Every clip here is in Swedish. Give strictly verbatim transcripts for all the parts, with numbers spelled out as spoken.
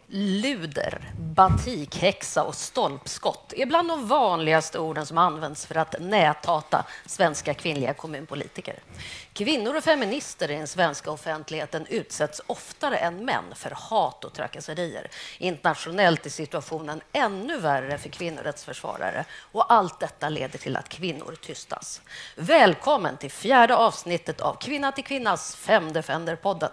Luder, batikhäxa och stolpskott är bland de vanligaste orden som används för att näthata svenska kvinnliga kommunpolitiker. Kvinnor och feminister i den svenska offentligheten utsätts oftare än män för hat och trakasserier. Internationellt är situationen ännu värre för kvinnorättsförsvarare och allt detta leder till att kvinnor tystas. Välkommen till fjärde avsnittet av Kvinna till kvinnas Femdefender-podden.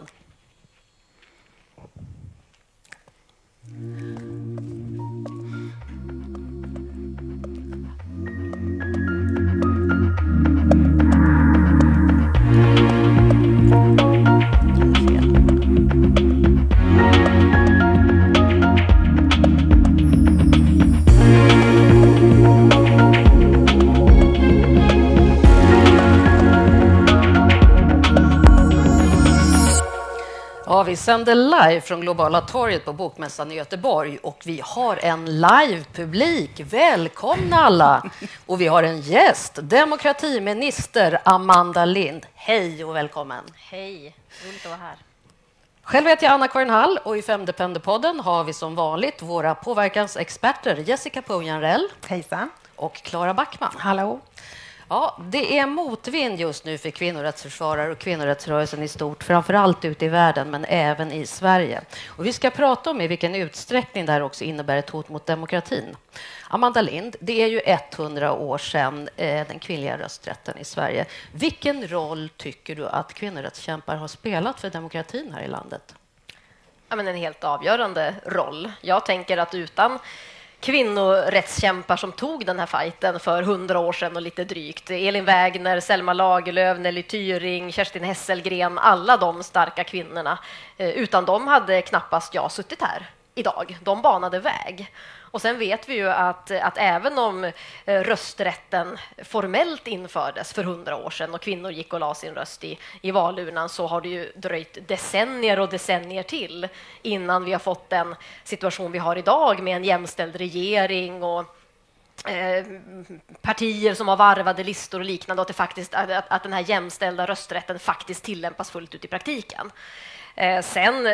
Ja, vi sänder live från Globala torget på Bokmässan i Göteborg och vi har en live-publik. Välkomna alla! Och vi har en gäst, demokratiminister Amanda Lind. Hej och välkommen! Hej, roligt att vara här. Själv heter jag Anna-Karin Hall och i Femdepender-podden har vi som vanligt våra påverkansexperter Jessica Pujanrell. Hejsan. Och Clara Backman. Hallå. Ja, det är motvind just nu för kvinnorättsförsvarare och kvinnorättsrörelsen i stort, framförallt ute i världen men även i Sverige. Och vi ska prata om i vilken utsträckning det här också innebär ett hot mot demokratin. Amanda Lind, det är ju hundra år sedan eh, den kvinnliga rösträtten i Sverige. Vilken roll tycker du att kvinnorättskämpar har spelat för demokratin här i landet? Ja, men en helt avgörande roll. Jag tänker att utan kvinnorättskämpar som tog den här fighten för hundra år sedan och lite drygt. Elin Wägner, Selma Lagerlöf, Nelly Tyring, Kerstin Hesselgren, alla de starka kvinnorna. Utan dem hade knappast jag suttit här idag. De banade väg. Och sen vet vi ju att, att även om rösträtten formellt infördes för hundra år sedan och kvinnor gick och la sin röst i, i valurnan, så har det ju dröjt decennier och decennier till innan vi har fått den situation vi har idag med en jämställd regering och eh, partier som har varvade listor och liknande, och att, det faktiskt, att, att den här jämställda rösträtten faktiskt tillämpas fullt ut i praktiken. Eh, sen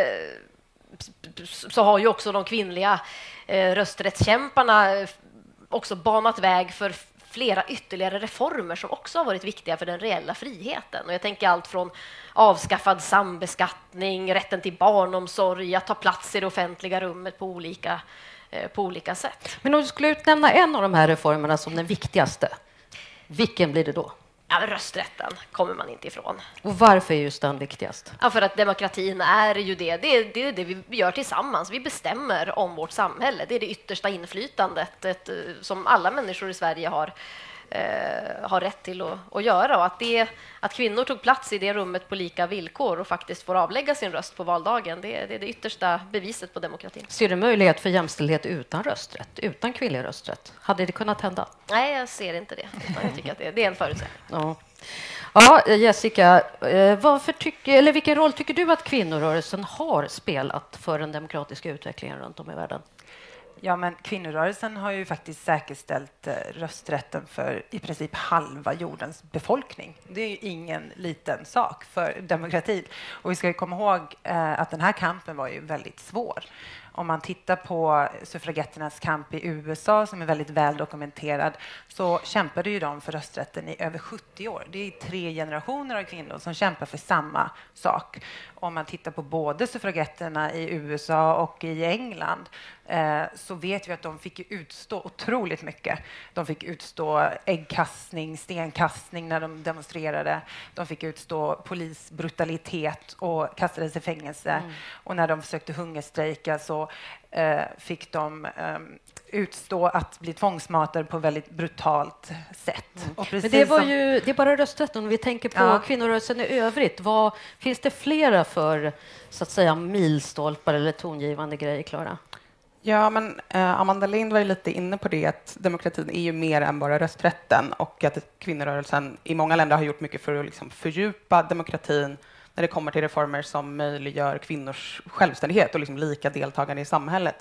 så har ju också de kvinnliga eh, rösträttskämparna också banat väg för flera ytterligare reformer som också har varit viktiga för den reella friheten. Och jag tänker allt från avskaffad sambeskattning, rätten till barnomsorg, att ta plats i det offentliga rummet på olika, eh, på olika sätt. Men om du skulle utnämna en av de här reformerna som den viktigaste, vilken blir det då? Ja, rösträtten kommer man inte ifrån. Och varför är just den viktigast? Ja, för att demokratin är ju det. Det är, det är det vi gör tillsammans. Vi bestämmer om vårt samhälle. Det är det yttersta inflytandet ett, som alla människor i Sverige har, eh, har rätt till att, att göra. Och att, det, att kvinnor tog plats i det rummet på lika villkor och faktiskt får avlägga sin röst på valdagen, det, det är det yttersta beviset på demokratin. Ser du möjlighet för jämställdhet utan rösträtt, utan kvinnlig rösträtt? Hade det kunnat hända? Nej, jag ser inte det. Jag tycker att det, det är en förutsättning. Ja. Ja, Jessica, varför tycker, eller vilken roll tycker du att kvinnorörelsen har spelat för den demokratiska utvecklingen runt om i världen? Ja, men kvinnorörelsen har ju faktiskt säkerställt rösträtten för i princip halva jordens befolkning. Det är ju ingen liten sak för demokratin. Och vi ska ju komma ihåg att den här kampen var ju väldigt svår. Om man tittar på suffragetternas kamp i U S A, som är väldigt väl dokumenterad, så kämpade ju de för rösträtten i över sjuttio år. Det är tre generationer av kvinnor som kämpar för samma sak. Om man tittar på både suffragetterna i U S A och i England, eh, så vet vi att de fick utstå otroligt mycket. De fick utstå äggkastning, stenkastning när de demonstrerade. De fick utstå polisbrutalitet och kastades i fängelse. Mm. Och när de försökte hungerstrejka så eh, fick de eh, utstå att bli tvångsmatade på väldigt brutalt sätt. Mm. Och Men det, var som... ju, det är bara rösträtten. Om vi tänker på ja. kvinnorörelsen i övrigt, vad, finns det flera för så att säga milstolpar eller tongivande grejer, Clara? Ja, men eh, Amanda Lind var ju lite inne på det, att demokratin är ju mer än bara rösträtten och att kvinnorörelsen i många länder har gjort mycket för att liksom fördjupa demokratin när det kommer till reformer som möjliggör kvinnors självständighet och liksom lika deltagande i samhället.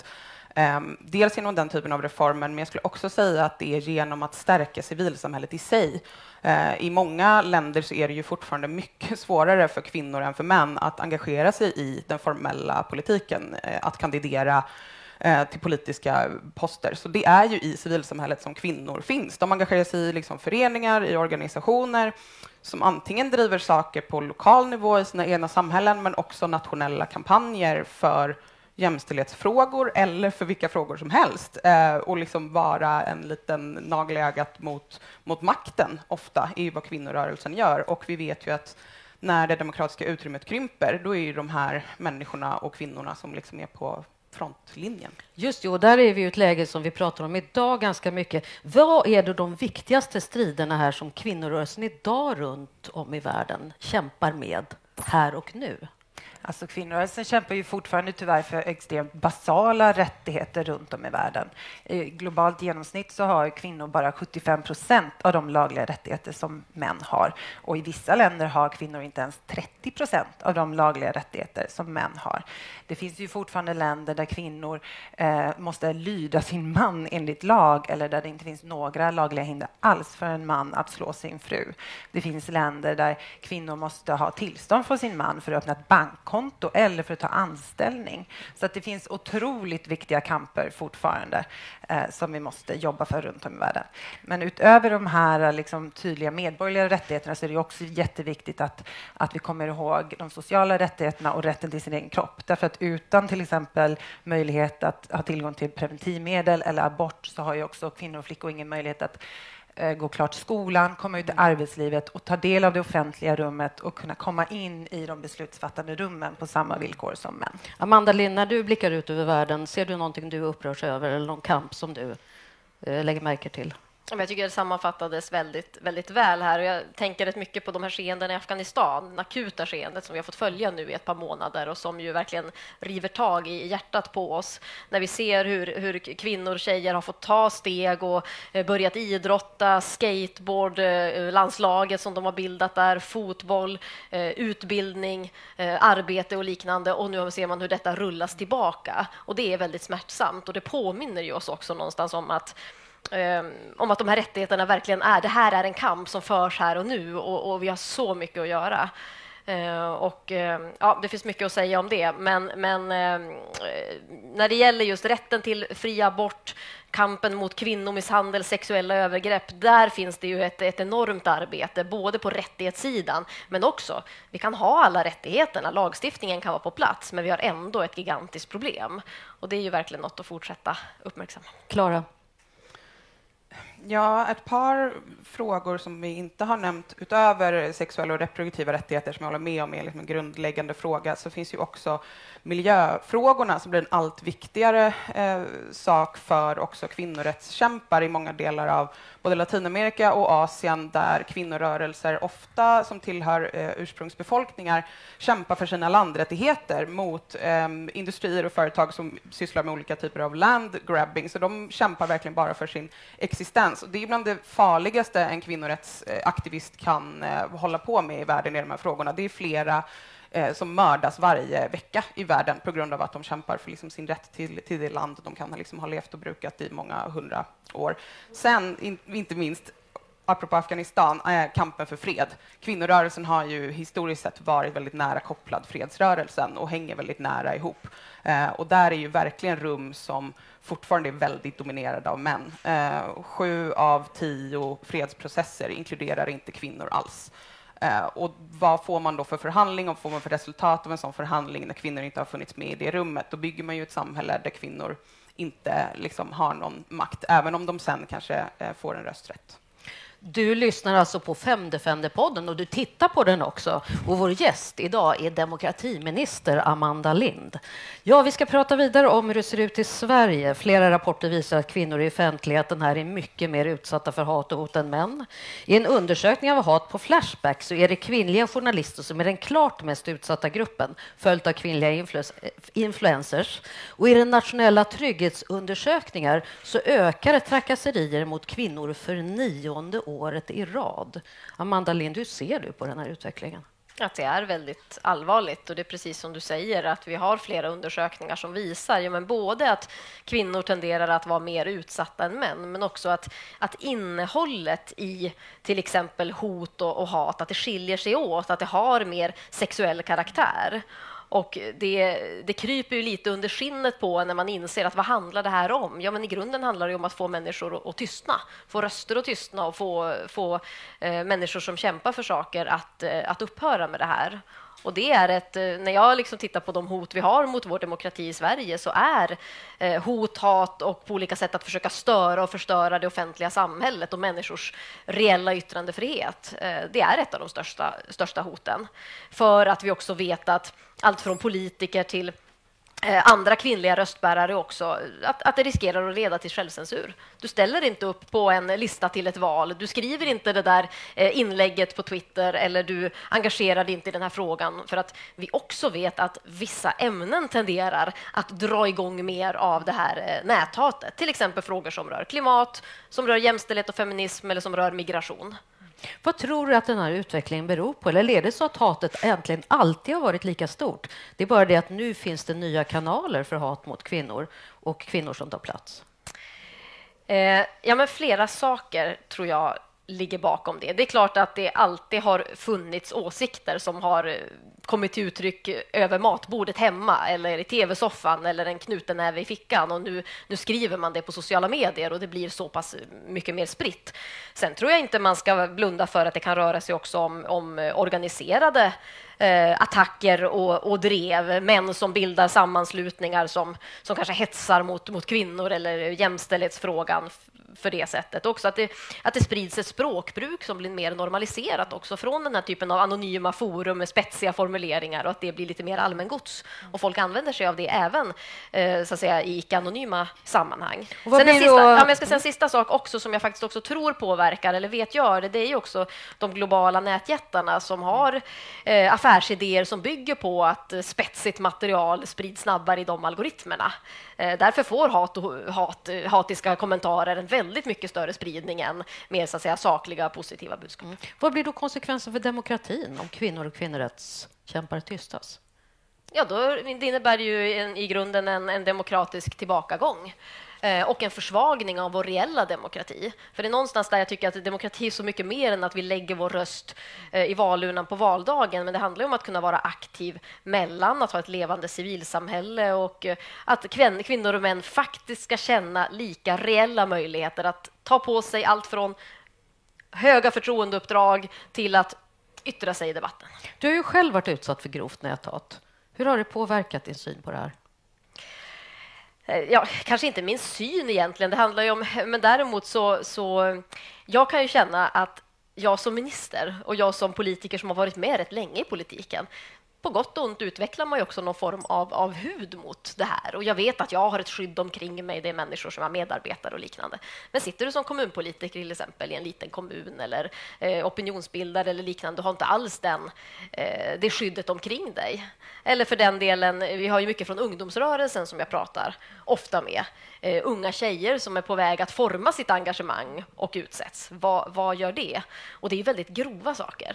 Um, dels genom den typen av reformer, men jag skulle också säga att det är genom att stärka civilsamhället i sig. Uh, I många länder så är det ju fortfarande mycket svårare för kvinnor än för män att engagera sig i den formella politiken, uh, att kandidera uh, till politiska poster. Så det är ju i civilsamhället som kvinnor finns. De engagerar sig i liksom föreningar, i organisationer som antingen driver saker på lokal nivå i sina egna samhällen, men också nationella kampanjer för jämställdhetsfrågor eller för vilka frågor som helst, eh, och liksom vara en liten nagel i ögat mot, mot makten ofta är ju vad kvinnorörelsen gör. Och vi vet ju att när det demokratiska utrymmet krymper, då är ju de här människorna och kvinnorna som liksom är på frontlinjen. Just det, och där är vi i ett läge som vi pratar om idag ganska mycket. Vad är det de viktigaste striderna här som kvinnorörelsen idag runt om i världen kämpar med här och nu? Alltså kvinnorörelsen kämpar ju fortfarande tyvärr för extremt basala rättigheter runt om i världen. I globalt genomsnitt så har kvinnor bara sjuttiofem procent av de lagliga rättigheter som män har. Och i vissa länder har kvinnor inte ens trettio procent av de lagliga rättigheter som män har. Det finns ju fortfarande länder där kvinnor eh, måste lyda sin man enligt lag, eller där det inte finns några lagliga hinder alls för en man att slå sin fru. Det finns länder där kvinnor måste ha tillstånd från sin man för att öppna ett bankkonto eller för att ta anställning. Så att det finns otroligt viktiga kamper fortfarande eh, som vi måste jobba för runt om i världen. Men utöver de här liksom, tydliga medborgerliga rättigheterna så är det också jätteviktigt att, att vi kommer ihåg de sociala rättigheterna och rätten till sin egen kropp. Därför att utan till exempel möjlighet att ha tillgång till preventivmedel eller abort så har ju också kvinnor och flickor ingen möjlighet att eh, gå klart skolan, komma ut i arbetslivet och ta del av det offentliga rummet och kunna komma in i de beslutsfattande rummen på samma villkor som män. Amanda Lind, när du blickar ut över världen, ser du någonting du upprörs över eller någon kamp som du eh, lägger märke till? Jag tycker det sammanfattades väldigt, väldigt väl här. Och jag tänker rätt mycket på de här skeendena i Afghanistan, det akuta skeendet som vi har fått följa nu i ett par månader och som ju verkligen river tag i hjärtat på oss. När vi ser hur, hur kvinnor och tjejer har fått ta steg och börjat idrotta, skateboard, landslaget som de har bildat där, fotboll, utbildning, arbete och liknande. Och nu ser man hur detta rullas tillbaka. Och det är väldigt smärtsamt och det påminner ju oss också någonstans om att Um, om att de här rättigheterna verkligen är, det här är en kamp som förs här och nu och, och vi har så mycket att göra. Uh, och uh, ja, det finns mycket att säga om det, men, men uh, när det gäller just rätten till fri abort, kampen mot kvinnomisshandel, sexuella övergrepp, där finns det ju ett, ett enormt arbete, både på rättighetssidan, men också, vi kan ha alla rättigheterna, lagstiftningen kan vara på plats, men vi har ändå ett gigantiskt problem. Och det är ju verkligen något att fortsätta uppmärksamma. Klara? Ja, ett par frågor som vi inte har nämnt utöver sexuella och reproduktiva rättigheter som jag håller med om är liksom en grundläggande fråga, så finns ju också miljöfrågorna som blir en allt viktigare eh, sak för också kvinnorättskämpar i många delar av både Latinamerika och Asien, där kvinnorörelser ofta som tillhör eh, ursprungsbefolkningar kämpar för sina landrättigheter mot eh, industrier och företag som sysslar med olika typer av landgrabbing. Så de kämpar verkligen bara för sin existens. Och det är bland det farligaste en kvinnorättsaktivist kan eh, hålla på med i världen i de här frågorna. Det är flera eh, som mördas varje vecka i världen på grund av att de kämpar för liksom, sin rätt till, till det land de kan liksom, ha levt och brukat i många hundra år. Sen, in, inte minst, apropå Afghanistan, är kampen för fred. Kvinnorörelsen har ju historiskt sett varit väldigt nära kopplad fredsrörelsen och hänger väldigt nära ihop. Eh, och där är ju verkligen rum som fortfarande är väldigt dominerade av män. Eh, sju av tio fredsprocesser inkluderar inte kvinnor alls. Eh, och vad får man då för förhandling och vad får man för resultat av en sån förhandling när kvinnor inte har funnits med i det rummet? Då bygger man ju ett samhälle där kvinnor inte liksom, har någon makt, även om de sen kanske eh, får en rösträtt. Du lyssnar alltså på Femdefender-podden och du tittar på den också. Och vår gäst idag är demokratiminister Amanda Lind. Ja, vi ska prata vidare om hur det ser ut i Sverige. Flera rapporter visar att kvinnor i offentligheten här är mycket mer utsatta för hat och hot än män. I en undersökning av hat på Flashback så är det kvinnliga journalister som är den klart mest utsatta gruppen, följt av kvinnliga influ- influencers. Och i den nationella trygghetsundersökningar så ökar trakasserier mot kvinnor för nionde året i rad. Amanda Lind, hur ser du på den här utvecklingen? Att det är väldigt allvarligt och det är precis som du säger att vi har flera undersökningar som visar ja, men både att kvinnor tenderar att vara mer utsatta än män men också att, att innehållet i till exempel hot och, och hat att det skiljer sig åt, att det har mer sexuell karaktär. Och det, det kryper ju lite under skinnet på när man inser att vad handlar det här om? Ja, men i grunden handlar det om att få människor att, att tystna, få röster att tystna och få, få eh, människor som kämpar för saker att, eh, att upphöra med det här. Och det är ett, när jag liksom tittar på de hot vi har mot vår demokrati i Sverige så är eh, hot, hat och på olika sätt att försöka störa och förstöra det offentliga samhället och människors reella yttrandefrihet. Eh, det är ett av de största, största hoten. För att vi också vet att allt från politiker till andra kvinnliga röstbärare också, att, att det riskerar att leda till självcensur. Du ställer inte upp på en lista till ett val, du skriver inte det där inlägget på Twitter eller du engagerar dig inte i den här frågan för att vi också vet att vissa ämnen tenderar att dra igång mer av det här näthatet. Till exempel frågor som rör klimat, som rör jämställdhet och feminism eller som rör migration. Vad tror du att den här utvecklingen beror på? Eller är det så att hatet egentligen alltid har varit lika stort? Det är bara det att nu finns det nya kanaler för hat mot kvinnor och kvinnor som tar plats. Eh, ja, men flera saker tror jag ligger bakom det. Det är klart att det alltid har funnits åsikter som har kommit till uttryck över matbordet hemma eller i tv-soffan eller en knuten näve i fickan och nu, nu skriver man det på sociala medier och det blir så pass mycket mer spritt. Sen tror jag inte man ska blunda för att det kan röra sig också om, om organiserade eh, attacker och, och drev, män som bildar sammanslutningar som, som kanske hetsar mot, mot kvinnor eller jämställdhetsfrågan för det sättet. Också att det, att det sprids ett språkbruk som blir mer normaliserat också från den här typen av anonyma forum med spetsiga formuleringar och att det blir lite mer allmängods. Och folk använder sig av det även eh, så att säga, i icke-anonyma sammanhang. Sen en sista, då... ja, men jag ska säga en sista sak också som jag faktiskt också tror påverkar eller vet gör det, det är ju också de globala nätjättarna som har eh, affärsidéer som bygger på att spetsigt material sprids snabbare i de algoritmerna. Eh, därför får hat och hat, hatiska kommentarer en väldigt mycket större spridning än mer så att säga, sakliga, positiva budskap. Mm. Vad blir då konsekvensen för demokratin om kvinnor och kvinnorättskämpar tystas? Ja, då, det innebär ju en, i grunden en, en demokratisk tillbakagång eh, och en försvagning av vår reella demokrati. För det är någonstans där jag tycker att demokrati är så mycket mer än att vi lägger vår röst eh, i valurnan på valdagen. Men det handlar om att kunna vara aktiv mellan, att ha ett levande civilsamhälle och eh, att kvin- kvinnor och män faktiskt ska känna lika reella möjligheter att ta på sig allt från höga förtroendeuppdrag till att yttra sig i debatten. Du har ju själv varit utsatt för grovt näthat. Hur har det påverkat din syn på det här? Ja, kanske inte min syn egentligen. Det handlar ju om, men däremot så, så jag kan ju känna att jag som minister och jag som politiker som har varit med rätt länge i politiken, på gott och ont utvecklar man ju också någon form av, av hud mot det här. Och jag vet att jag har ett skydd omkring mig, det är människor som är medarbetare och liknande. Men sitter du som kommunpolitiker till exempel i en liten kommun eller eh, opinionsbildare eller liknande, du har inte alls den, eh, det skyddet omkring dig. Eller för den delen, vi har ju mycket från ungdomsrörelsen som jag pratar ofta med. Uh, unga tjejer som är på väg att forma sitt engagemang och utsätts. Va, vad gör det? Och det är väldigt grova saker.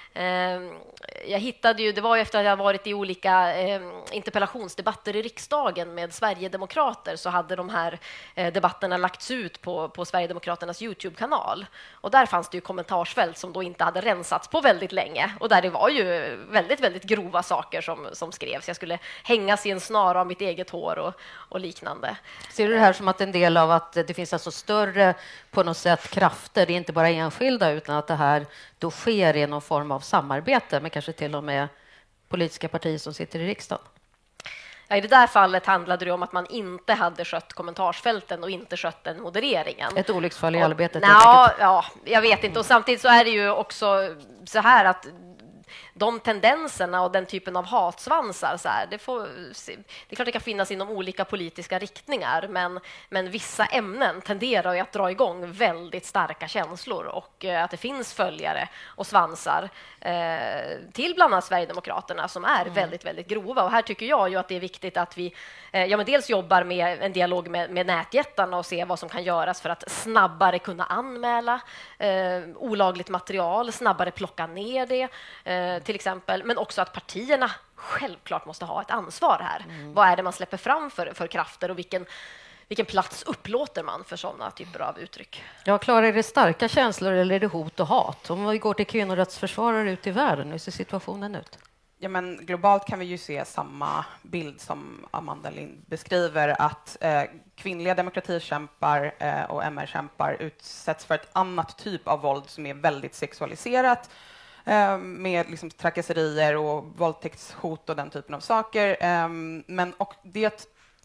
Jag hittade ju, det var efter att jag varit i olika eh, interpellationsdebatter i riksdagen med Sverigedemokrater, så hade de här eh, debatterna lagts ut på, på Sverigedemokraternas YouTube-kanal. Och där fanns det ju kommentarsfält som då inte hade rensats på väldigt länge. Och där det var ju väldigt, väldigt grova saker som, som skrevs. Jag skulle hängas i en snara av mitt eget hår och, och liknande. Ser du det här som att en del av att det finns alltså större på något sätt krafter, det är inte bara enskilda, utan att det här då sker i någon form av samarbete med kanske till och med politiska partier som sitter i riksdagen? Ja, i det där fallet handlade det om att man inte hade skött kommentarsfälten och inte skött den modereringen. Ett olycksfall i arbetet? Och, na, ja, jag vet inte. Och samtidigt så är det ju också så här att de tendenserna och den typen av hatsvansar, så här, det, får, det är klart det kan finnas inom olika politiska riktningar, men, men vissa ämnen tenderar ju att dra igång väldigt starka känslor, och eh, att det finns följare och svansar eh, till bland annat Sverigedemokraterna som är mm. väldigt, väldigt grova. Och här tycker jag ju att det är viktigt att vi eh, ja, men dels jobbar med en dialog med, med nätjättarna och se vad som kan göras för att snabbare kunna anmäla eh, olagligt material, snabbare plocka ner det, eh, till exempel, men också att partierna självklart måste ha ett ansvar här. Mm. Vad är det man släpper fram för, för krafter och vilken, vilken plats upplåter man för sådana typer av uttryck? Ja, Klara, är det starka känslor eller är det hot och hat? Om vi går till kvinnorättsförsvarare ut i världen, hur ser situationen ut? Ja, men globalt kan vi ju se samma bild som Amanda Lind beskriver, att eh, kvinnliga demokratikämpar eh, och M R-kämpar utsätts för ett annat typ av våld som är väldigt sexualiserat, eh, med liksom trakasserier och våldtäktshot och den typen av saker. Eh, men och det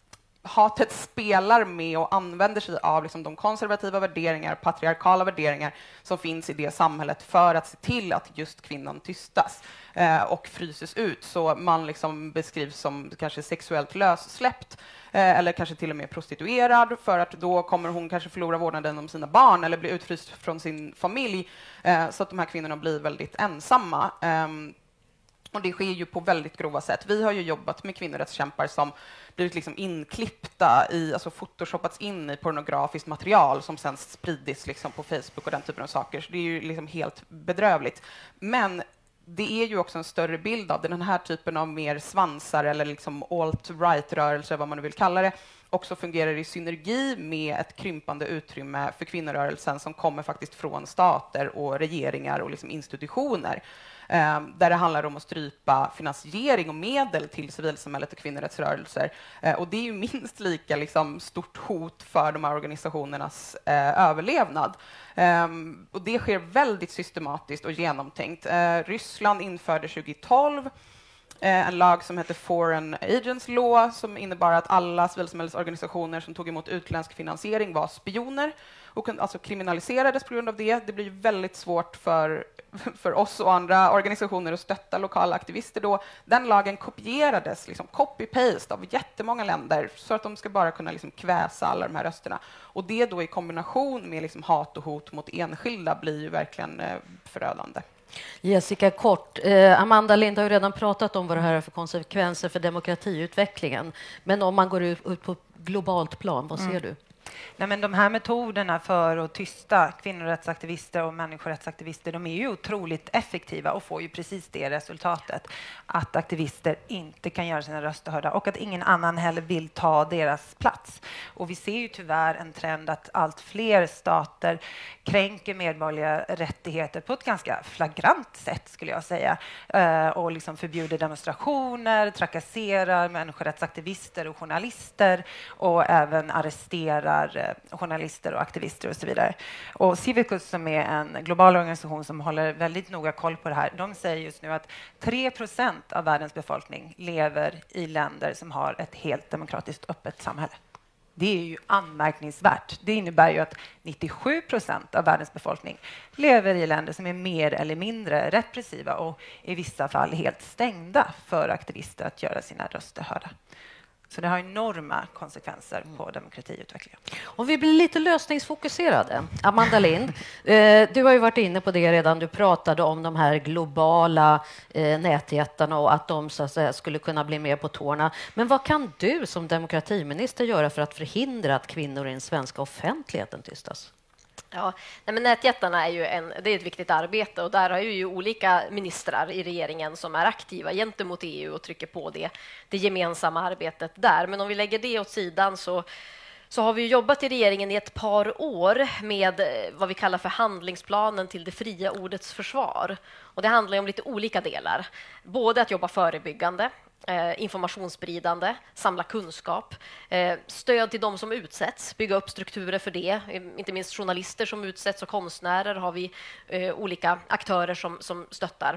hatet spelar med och använder sig av liksom de konservativa värderingar, patriarkala värderingar som finns i det samhället för att se till att just kvinnan tystas eh, och fryses ut, så man liksom beskrivs som kanske sexuellt lössläppt eh, eller kanske till och med prostituerad, för att då kommer hon kanske förlora vårdnaden om sina barn eller bli utfryst från sin familj, eh, så att de här kvinnorna blir väldigt ensamma. Eh, och det sker ju på väldigt grova sätt. Vi har ju jobbat med kvinnorättskämpar som blivit liksom inklippta i, alltså photoshoppats in i pornografiskt material som sen spridits liksom på Facebook och den typen av saker. Så det är ju liksom helt bedrövligt. Men det är ju också en större bild av det. Den här typen av mer svansar eller liksom alt-right-rörelser, vad man nu vill kalla det, också fungerar i synergi med ett krympande utrymme för kvinnorörelsen som kommer faktiskt från stater och regeringar och liksom institutioner. Eh, där det handlar om att strypa finansiering och medel till civilsamhället och kvinnorättsrörelser. Eh, och det är ju minst lika liksom, stort hot för de här organisationernas eh, överlevnad. Eh, och det sker väldigt systematiskt och genomtänkt. Eh, Ryssland införde tjugohundratolv eh, en lag som heter Foreign Agents Law, som innebar att alla civilsamhällesorganisationer som tog emot utländsk finansiering var spioner och alltså kriminaliserades på grund av det. Det blir väldigt svårt för, för oss och andra organisationer att stötta lokala aktivister då. Den lagen kopierades, liksom copy-paste av jättemånga länder så att de ska bara kunna liksom kväsa alla de här rösterna. Och det då i kombination med liksom hat och hot mot enskilda blir ju verkligen eh, förödande. Jessica, kort. Eh, Amanda Lind har ju redan pratat om vad det här är för konsekvenser för demokratiutvecklingen. Men om man går ut, ut på globalt plan, vad ser mm. du? Nej, men de här metoderna för att tysta kvinnorättsaktivister och människorättsaktivister, de är ju otroligt effektiva och får ju precis det resultatet, att aktivister inte kan göra sina röster hörda och att ingen annan heller vill ta deras plats. Och vi ser ju tyvärr en trend att allt fler stater kränker medborgerliga rättigheter på ett ganska flagrant sätt, skulle jag säga, och liksom förbjuder demonstrationer, trakasserar människorättsaktivister och journalister och även arresterar journalister och aktivister och så vidare. Och Civicus, som är en global organisation som håller väldigt noga koll på det här, de säger just nu att tre procent av världens befolkning lever i länder som har ett helt demokratiskt öppet samhälle. Det är ju anmärkningsvärt. Det innebär ju att nittiosju procent av världens befolkning lever i länder som är mer eller mindre repressiva och i vissa fall helt stängda för aktivister att göra sina röster hörda. Så det har enorma konsekvenser på demokratiutvecklingen. Om vi blir lite lösningsfokuserade. Amanda Lind, eh, du har ju varit inne på det redan. Du pratade om de här globala eh, nätjättarna och att de så att säga, skulle kunna bli mer på tårna. Men vad kan du som demokratiminister göra för att förhindra att kvinnor i den svenska offentligheten tystas? Ja, nej men nätjättarna är ju en, det är ett viktigt arbete och där har ju olika ministrar i regeringen som är aktiva gentemot E U och trycker på det, det gemensamma arbetet där. Men om vi lägger det åt sidan så, så har vi jobbat i regeringen i ett par år med vad vi kallar för handlingsplanen till det fria ordets försvar. Och det handlar om lite olika delar, både att jobba förebyggande, Eh, informationsspridande, samla kunskap, eh, stöd till de som utsätts, bygga upp strukturer för det. Eh, inte minst journalister som utsätts och konstnärer har vi eh, olika aktörer som, som stöttar.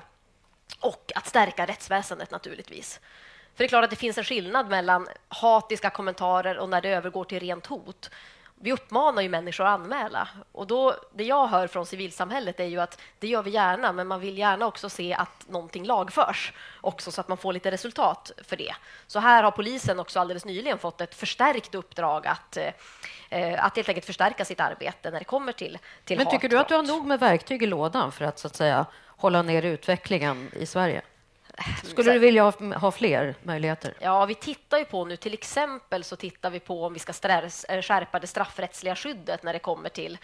Och att stärka rättsväsendet naturligtvis. För det är klart att det finns en skillnad mellan hatiska kommentarer och när det övergår till rent hot. Vi uppmanar ju människor att anmäla. Och då, det jag hör från civilsamhället är ju att det gör vi gärna, men man vill gärna också se att någonting lagförs också så att man får lite resultat för det. Så här har polisen också alldeles nyligen fått ett förstärkt uppdrag att, eh, att helt enkelt förstärka sitt arbete när det kommer till, till Men tycker hatbrott. du att du har nog med verktyg i lådan för att, så att säga, hålla ner utvecklingen i Sverige? Skulle du vilja ha, ha fler möjligheter? Ja, vi tittar ju på nu, till exempel så tittar vi på om vi ska strä- skärpa det straffrättsliga skyddet när det kommer till,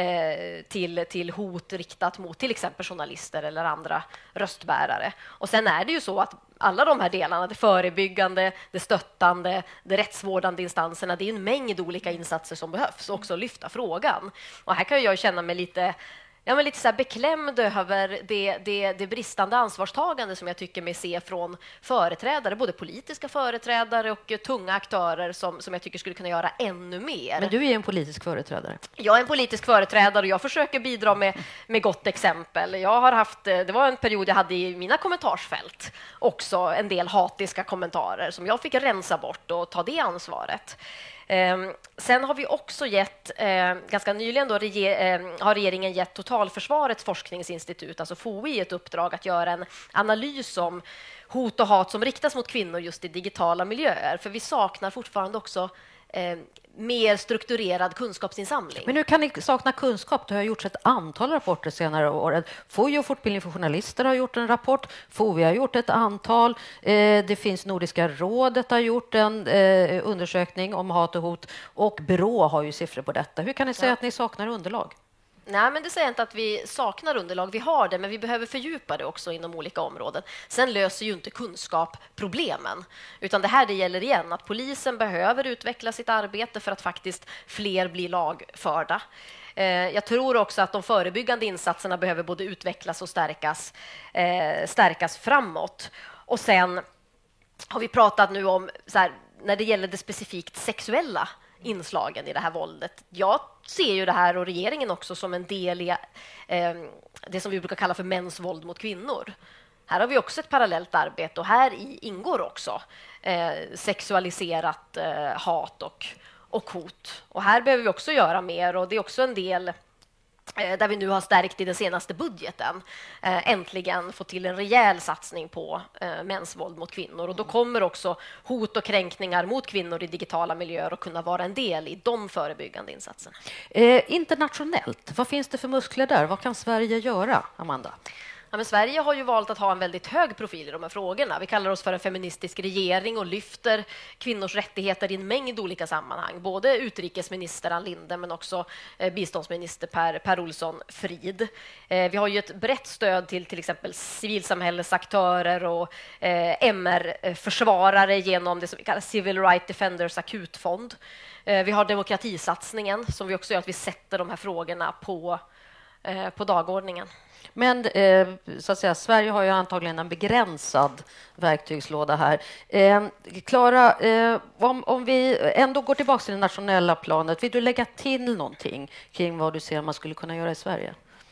eh, till, till hot riktat mot till exempel journalister eller andra röstbärare. Och sen är det ju så att alla de här delarna, det förebyggande, det stöttande, det rättsvårdande instanserna, det är en mängd olika insatser som behövs, och också lyfta frågan. Och här kan jag känna mig lite Ja, men lite så här beklämd över det, det, det bristande ansvarstagande som jag tycker mig se från företrädare, både politiska företrädare och tunga aktörer som, som jag tycker skulle kunna göra ännu mer. Men du är en politisk företrädare. Jag är en politisk företrädare och jag försöker bidra med, med gott exempel. Jag har haft, det var en period jag hade i mina kommentarsfält också en del hatiska kommentarer som jag fick rensa bort och ta det ansvaret. Eh, sen har vi också gett, eh, ganska nyligen då, rege- eh, har regeringen gett Totalförsvarets forskningsinstitut, alltså F O I, ett uppdrag att göra en analys om hot och hat som riktas mot kvinnor just i digitala miljöer. För vi saknar fortfarande också eh, mer strukturerad kunskapsinsamling. Men nu kan ni sakna kunskap. Det har gjorts ett antal rapporter senare år. F O I och Fortbildning för journalister har gjort en rapport. F O I har gjort ett antal. Eh, det finns Nordiska rådet har gjort en eh, undersökning om hat och hot. Och Brå har ju siffror på detta. Hur kan ni säga Ja. att ni saknar underlag? Nej, men det säger inte att vi saknar underlag. Vi har det, men vi behöver fördjupa det också inom olika områden. Sen löser ju inte kunskap problemen, utan det här det gäller igen att polisen behöver utveckla sitt arbete för att faktiskt fler blir lagförda. Eh, jag tror också att de förebyggande insatserna behöver både utvecklas och stärkas, eh, stärkas framåt. Och sen har vi pratat nu om så här, när det gäller det specifikt sexuella inslagen i det här våldet. Jag ser ju det här, och regeringen också, som en del i eh, det som vi brukar kalla för mäns våld mot kvinnor. Här har vi också ett parallellt arbete, och här i ingår också eh, sexualiserat eh, hat och, och hot. Och här behöver vi också göra mer, och det är också en del där vi nu har stärkt i den senaste budgeten, äh, äntligen få till en rejäl satsning på äh, mäns våld mot kvinnor. Och då kommer också hot och kränkningar mot kvinnor i digitala miljöer att kunna vara en del i de förebyggande insatserna. Eh, internationellt, vad finns det för muskler där? Vad kan Sverige göra, Amanda? Ja, men Sverige har ju valt att ha en väldigt hög profil i de här frågorna. Vi kallar oss för en feministisk regering och lyfter kvinnors rättigheter i en mängd olika sammanhang. Både utrikesminister Ann Linde men också eh, biståndsminister Per, Per Olsson Frid. Eh, vi har ju ett brett stöd till till exempel civilsamhällesaktörer och eh, M R-försvarare genom det som vi kallar Civil Rights Defenders akutfond. Eh, vi har demokratisatsningen som vi också gör att vi sätter de här frågorna på, eh, på dagordningen. Men eh, så att säga, Sverige har ju antagligen en begränsad verktygslåda här. Eh, Klara, eh, om, om vi ändå går tillbaka till det nationella planet, vill du lägga till någonting kring vad du ser man skulle kunna göra i Sverige?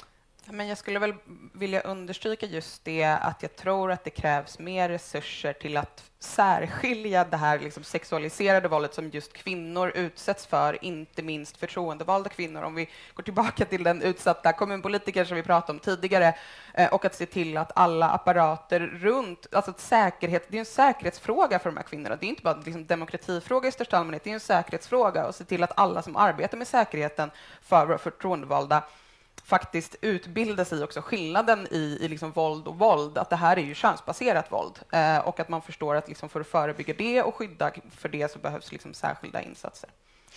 Men jag skulle väl vilja understryka just det, att jag tror att det krävs mer resurser till att särskilja det här liksom sexualiserade våldet som just kvinnor utsätts för, inte minst förtroendevalda kvinnor. Om vi går tillbaka till den utsatta kommunpolitiker som vi pratade om tidigare, eh, och att se till att alla apparater runt, alltså ett säkerhet, det är en säkerhetsfråga för de här kvinnorna. Det är inte bara en liksom demokratifråga i största allmänhet, det är en säkerhetsfråga, och se till att alla som arbetar med säkerheten för våra förtroendevalda faktiskt utbilda sig också skillnaden i, i liksom våld och våld, att det här är ju könsbaserat våld, eh, och att man förstår att liksom för att förebygga det och skydda för det så behövs liksom särskilda insatser.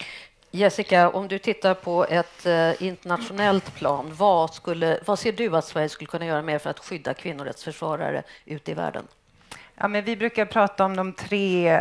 Jessica, om du tittar på ett eh, internationellt plan, vad, skulle, vad ser du att Sverige skulle kunna göra mer för att skydda kvinnorättsförsvarare ute i världen? Ja, men vi brukar prata om de tre,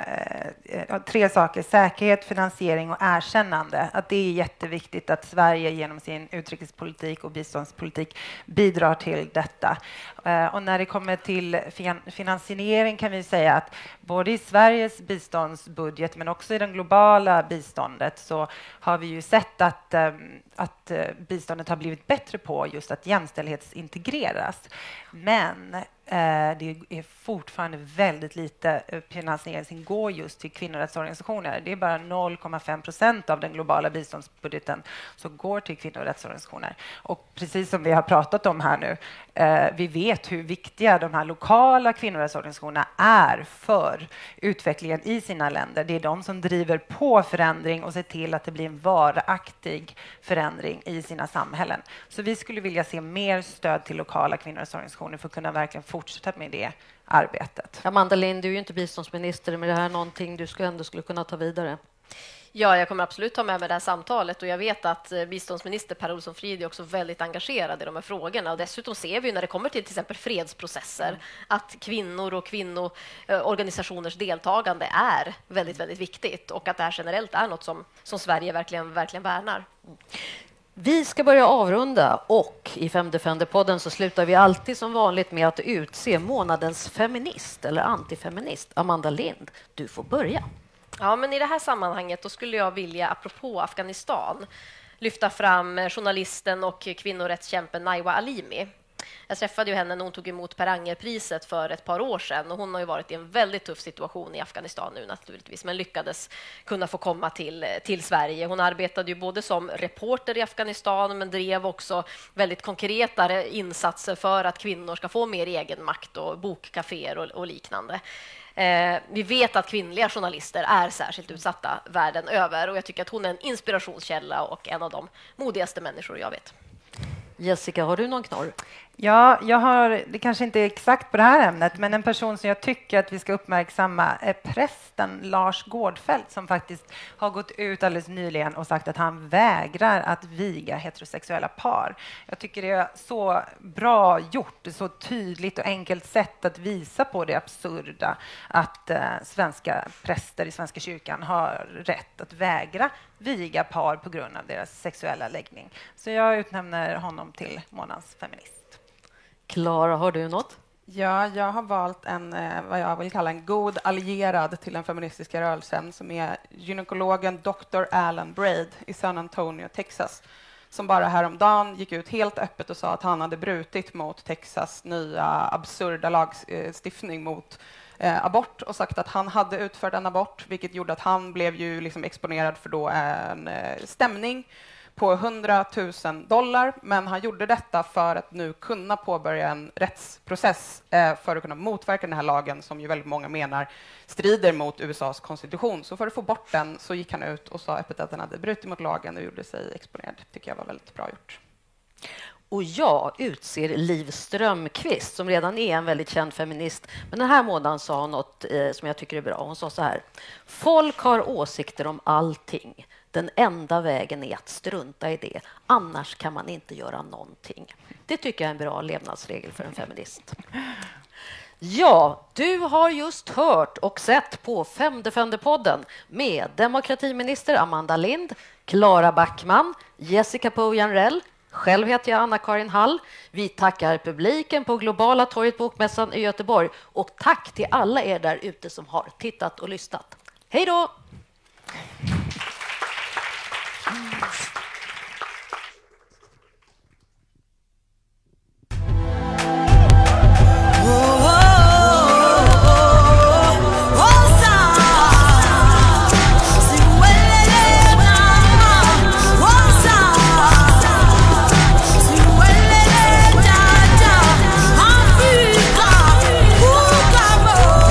eh, tre saker, säkerhet, finansiering och erkännande. Att det är jätteviktigt att Sverige genom sin utrikespolitik och biståndspolitik bidrar till detta. Eh, och när det kommer till fin- finansiering kan vi säga att både i Sveriges biståndsbudget men också i det globala biståndet så har vi ju sett att, eh, att biståndet har blivit bättre på just att jämställdhetsintegreras. Men det är fortfarande väldigt lite finansiering som går just till kvinnorättsorganisationer. Det är bara noll komma fem procent av den globala biståndsbudgeten som går till kvinnorättsorganisationer. Och precis som vi har pratat om här nu, vi vet hur viktiga de här lokala kvinnorättsorganisationerna är för utvecklingen i sina länder. Det är de som driver på förändring och ser till att det blir en varaktig förändring i sina samhällen. Så vi skulle vilja se mer stöd till lokala kvinnorättsorganisationer för att kunna verkligen fortsätta med det arbetet. Amanda Lind, du är ju inte biståndsminister, men det här är någonting du skulle ändå skulle kunna ta vidare. Ja, jag kommer absolut ta med mig det här samtalet och jag vet att biståndsminister Per Olsson Fridh är också väldigt engagerad i de här frågorna och dessutom ser vi när det kommer till till exempel fredsprocesser mm. att kvinnor och kvinnoorganisationers deltagande är väldigt, väldigt viktigt och att det här generellt är något som, som Sverige verkligen, verkligen värnar. Vi ska börja avrunda och i Femdefender-podden så slutar vi alltid som vanligt med att utse månadens feminist eller antifeminist. Amanda Lind, du får börja. Ja, men i det här sammanhanget då skulle jag vilja, apropå Afghanistan, lyfta fram journalisten och kvinnorättskämpen Najwa Alimi. Jag träffade ju henne när hon tog emot Per Anger-priset för ett par år sedan och hon har ju varit i en väldigt tuff situation i Afghanistan nu naturligtvis, men lyckades kunna få komma till, till Sverige. Hon arbetade ju både som reporter i Afghanistan men drev också väldigt konkreta insatser för att kvinnor ska få mer egen makt och bokkaféer och, och liknande. Eh, vi vet att kvinnliga journalister är särskilt utsatta världen över och jag tycker att hon är en inspirationskälla och en av de modigaste människor jag vet. Jessica, har du någon knorr? Ja, jag har, det kanske inte är exakt på det här ämnet, men en person som jag tycker att vi ska uppmärksamma är prästen Lars Gårdfeldt som faktiskt har gått ut alldeles nyligen och sagt att han vägrar att viga heterosexuella par. Jag tycker det är så bra gjort, så tydligt och enkelt sätt att visa på det absurda att eh, svenska präster i Svenska kyrkan har rätt att vägra viga par på grund av deras sexuella läggning. Så jag utnämner honom till månadens feminist. Klara, har du något? Ja, jag har valt en, vad jag vill kalla en god allierad till den feministiska rörelsen som är gynekologen doktor Alan Braid i San Antonio, Texas, som bara häromdagen gick ut helt öppet och sa att han hade brutit mot Texas nya absurda lagstiftning mot eh, abort och sagt att han hade utfört en abort, vilket gjorde att han blev ju liksom exponerad för då en eh, stämning på hundratusen dollar, men han gjorde detta för att nu kunna påbörja en rättsprocess eh, för att kunna motverka den här lagen som ju väldigt många menar strider mot U S A:s konstitution. Så för att få bort den så gick han ut och sa öppet att han hade brutit mot lagen och gjorde sig exponerad. Tycker jag var väldigt bra gjort. Och jag utser Liv Strömquist som redan är en väldigt känd feminist. Men den här månaden sa hon något eh, som jag tycker är bra. Hon sa så här: folk har åsikter om allting. Den enda vägen är att strunta i det. Annars kan man inte göra någonting. Det tycker jag är en bra levnadsregel för en feminist. Ja, du har just hört och sett på Femdefender-podden med demokratiminister Amanda Lind, Klara Backman, Jessica Pojanrell. Själv heter jag Anna-Karin Hall. Vi tackar publiken på Globala torget bokmässan i Göteborg och tack till alla er där ute som har tittat och lyssnat. Hej då!